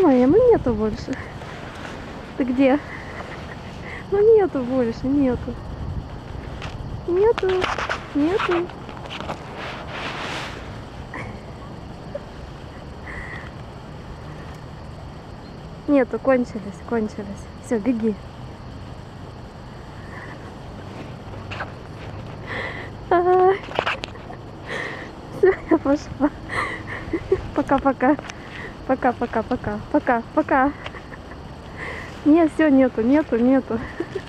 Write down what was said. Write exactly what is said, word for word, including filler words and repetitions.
По-моему, нету больше. Ты где? Ну нету больше, нету. Нету, нету. Нету, кончились, кончились. Все, беги. Все, я пошла. Пока-пока. Пока-пока-пока. Пока-пока. Нет, все, нету, нету, нету.